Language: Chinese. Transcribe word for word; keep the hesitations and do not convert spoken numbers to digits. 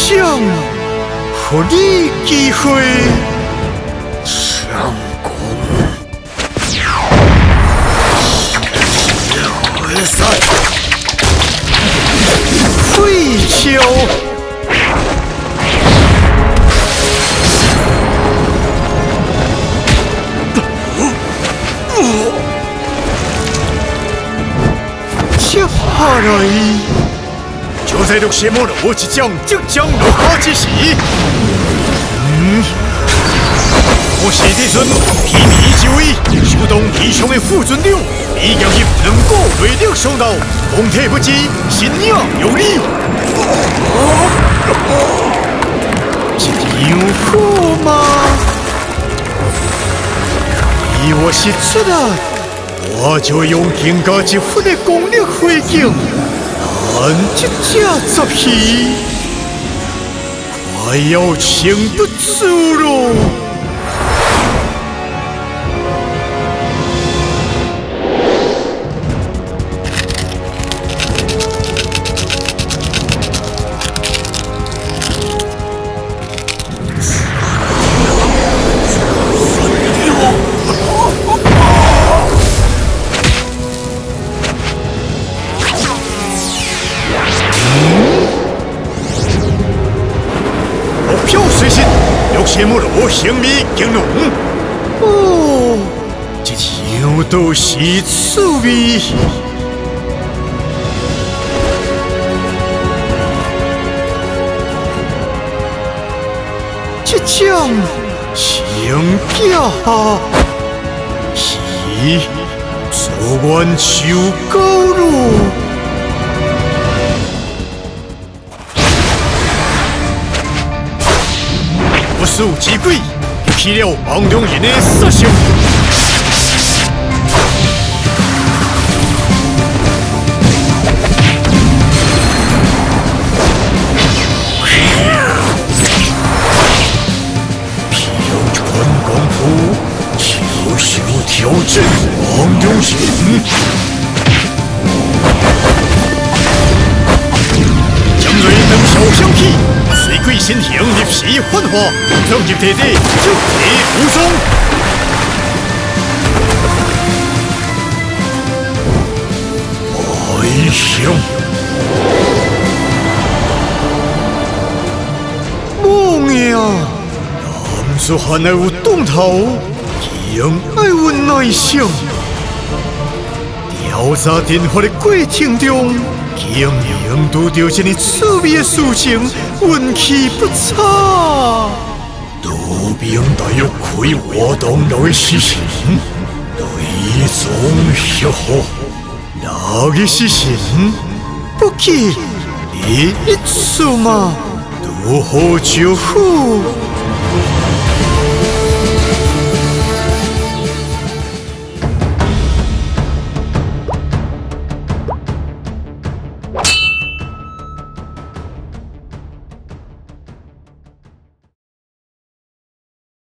将，给你机会。成功。回散。飞镖。接下来。 就在六邪魔罗即将即将落下之时，嗯，我谢帝孙披靡之威，手动异常的副尊流，已融入两股内力相斗，功体不支，神影有力。这样好吗？以我是出来，我就用更加一分的功力回敬。 俺这家杂皮快要撑不住了。邪魔罗性命惊龙，哦，这样都是滋味。这将情家是做完就高了。 数之鬼，起了王中人的杀伤。飘传功夫，悄悄挑战王中人。将瑞等小香气。 水鬼身形立时幻化，撞入地底，就地无踪。哀伤，梦呀！男子汉爱有动头，人爱有耐性。调查电话的过程中。 竟然遇到这么趣味的事情，运气不差。道兵大约开活动来实行，对中协和，哪个实行？不记，你一出嘛，如何就好？